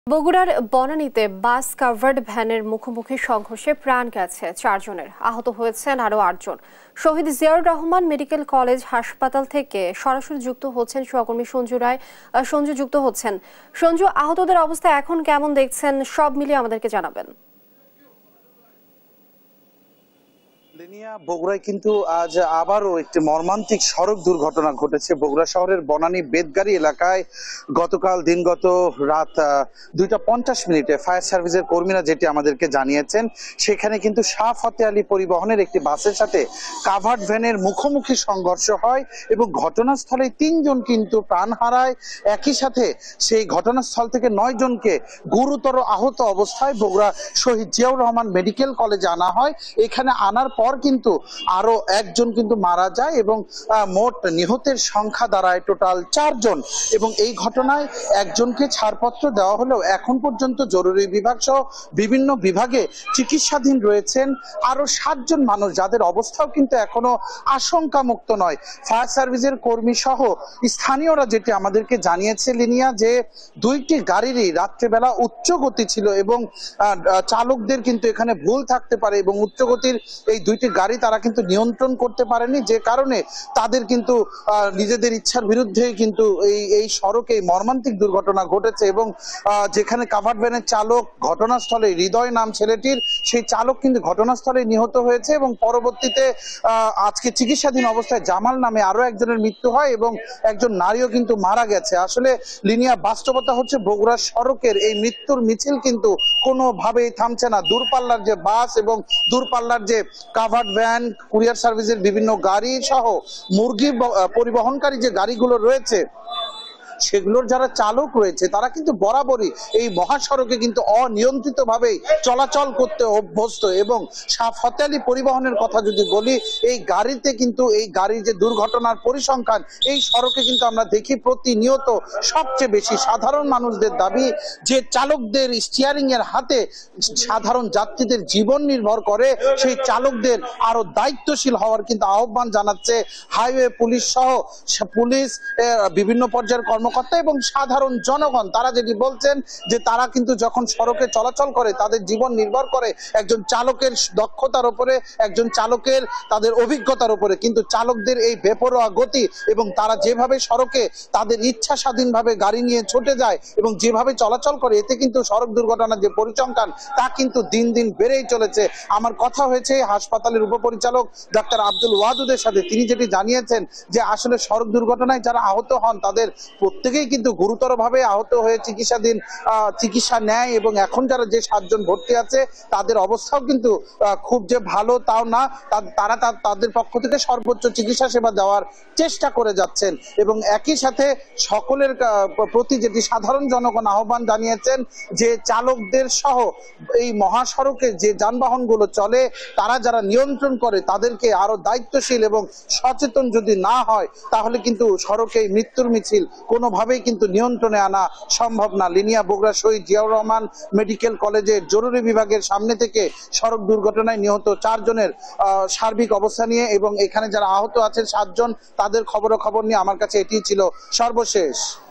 বগুড়ার বনানীতে বাস কাভার্ড ভ্যানের মুখোমুখি সংঘর্ষে প্রাণ গেছে ৪ জনের, আহত হয়েছেন আরও ৮ জন। শহীদ জিয়াউর রহমান মেডিকেল কলেজ হাসপাতাল থেকে সরাসরি যুক্ত হচ্ছেন সহকর্মী সঞ্জু রায়। সঞ্জু যুক্ত হচ্ছেন। সঞ্জু, আহতদের অবস্থা এখন কেমন দেখছেন? সব মিলিয়ে আমাদেরকে জানাবেন। বগুড়ায় কিন্তু আজ আবারও একটি মর্মান্তিক সড়ক দুর্ঘটনা ঘটেছে। বগুড়া শহরের বনানী বেদগাড়ি এলাকায় গতকাল দিনগত রাত 2:50 ফায়ার সার্ভিসের কর্মীরা যেটি আমাদেরকে জানিয়েছেন, সেখানে কিন্তু শাহ ফতে আলী পরিবহনের একটি বাসের সাথে কাভার্ড ভ্যানের মুখোমুখি সংঘর্ষ হয় এবং ঘটনাস্থলে ৩ জন কিন্তু প্রাণ হারায়। একই সাথে সেই ঘটনাস্থল থেকে ৯ জনকে গুরুতর আহত অবস্থায় বগুড়া শহীদ জিয়াউর রহমান মেডিকেল কলেজে আনা হয়। এখানে আনার পর কিন্তু আরো একজন কিন্তু মারা যায় এবং মোট নিহতের সংখ্যা দাঁড়ায় টোটাল ৪ জন। এবং এই ঘটনায় একজনকে ছাড়পত্র দেওয়া হলেও এখন পর্যন্ত জরুরি বিভাগ সহ বিভিন্ন বিভাগে চিকিৎসাধীন রয়েছেন আরো ৭ জন মানুষ, যাদের অবস্থাও কিন্তু এখনো আশঙ্কা মুক্ত নয়। ফায়ার সার্ভিসের কর্মী সহ স্থানীয়রা যেটি আমাদেরকে জানিয়েছে লিনিয়া, যে দুইটি গাড়িরই রাত্রেবেলা উচ্চ গতি ছিল এবং চালকদের কিন্তু এখানে ভুল থাকতে পারে এবং উচ্চ গতির এই দুইটি গাড়ি তারা কিন্তু নিয়ন্ত্রণ করতে পারেনি, যে কারণে তাদের কিন্তু নিজেদের ইচ্ছার বিরুদ্ধে কিন্তু এই সড়কে মর্মান্তিক দুর্ঘটনা ঘটেছে। এবং যেখানে কাভার্ড ভ্যানের চালক ঘটনাস্থলে, হৃদয় নাম ছেলেটির, সেই চালক কিন্তু ঘটনাস্থলে নিহত হয়েছে এবং পরবর্তীতে আজকে চিকিৎসাধীন অবস্থায় জামাল নামে আরো একজনের মৃত্যু হয় এবং একজন নারীও কিন্তু মারা গেছে। আসলে লিনিয়া বাস্তবতা হচ্ছে বগুড়া সড়কের এই মৃত্যুর মিছিল কিন্তু কোনোভাবেই থামছে না। দূরপাল্লার যে বাস এবং দূরপাল্লার যে কাভার্ড ভ্যান, কুরিয়ার সার্ভিসের বিভিন্ন গাড়ি সহ মুরগি পরিবহনকারী যে গাড়িগুলো রয়েছে, সেগুলোর যারা চালক রয়েছে তারা কিন্তু বরাবরই এই মহাসড়কে কিন্তু অনিয়ন্ত্রিতভাবেই চলাচল করতে অভ্যস্ত। এবং শাহ ফতে আলী পরিবহনের কথা যদি বলি, এই গাড়িতে কিন্তু এই গাড়ির যে দুর্ঘটনার পরিসংখ্যান এই সড়কে কিন্তু আমরা দেখি প্রতিনিয়ত সবচেয়ে বেশি। সাধারণ মানুষদের দাবি যে চালকদের স্টিয়ারিং এর হাতে সাধারণ যাত্রীদের জীবন নির্ভর করে, সেই চালকদের আরো দায়িত্বশীল হওয়ার কিন্তু আহ্বান জানাচ্ছে হাইওয়ে পুলিশ সহ পুলিশ, বিভিন্ন পর্যায়ের কর্মকর্তা এবং সাধারণ জনগণ। তারা যেটি বলছেন যে তারা কিন্তু যখন সড়কে চলাচল করে তাদের জীবন নির্ভর করে একজন চালকের দক্ষতার উপরে, একজন চালকের তাদের অভিজ্ঞতার উপরে। কিন্তু চালকদের এই বেপরোয়া গতি এবং তারা যেভাবে সড়কে তাদের ইচ্ছা স্বাধীনভাবে গাড়ি নিয়ে ছুটে যায় এবং যেভাবে চলাচল করে, এতে কিন্তু সড়ক দুর্ঘটনার যে পরিসংখ্যান তা কিন্তু দিন দিন বেড়েই চলেছে। আমার কথা হয়েছে হাসপাতালের উপপরিচালক ডাক্তার আব্দুল ওয়াদুদের সাথে। তিনি যেটি জানিয়েছেন যে আসলে সড়ক দুর্ঘটনায় যারা আহত হন তাদের প্রত্যেকেই কিন্তু গুরুতরভাবে আহত হয়ে চিকিৎসা নেয় এবং এখন যারা যে ৭ জন ভর্তি আছে তাদের অবস্থাও কিন্তু খুব যে ভালো তাও না, তারা তাদের পক্ষ থেকে সর্বোচ্চ চিকিৎসা সেবা দেওয়ার চেষ্টা করে যাচ্ছেন। এবং একই সাথে সকলের প্রতি যেটি সাধারণ জনগণ আহ্বান জানিয়েছেন যে চালকদের সহ এই মহাসড়কে যে যানবাহনগুলো চলে তারা যারা নিয়ন্ত্রণ করে তাদেরকে আরো দায়িত্বশীল এবং সচেতন যদি না হয় তাহলে কিন্তু সড়কে মৃত্যুর মিছিল কোনোভাবেই কিন্তু নিয়ন্ত্রণে আনা সম্ভব না। লিনিয়া বগুড়া শহীদ জিয়াউর রহমান মেডিকেল কলেজের জরুরি বিভাগের সামনে থেকে সড়ক দুর্ঘটনায় নিহত ৪ জনের সার্বিক অবস্থা নিয়ে এবং এখানে যারা আহত আছেন ৭ জন, তাদের খবর নিয়ে আমার কাছে এটি ছিল সর্বশেষ।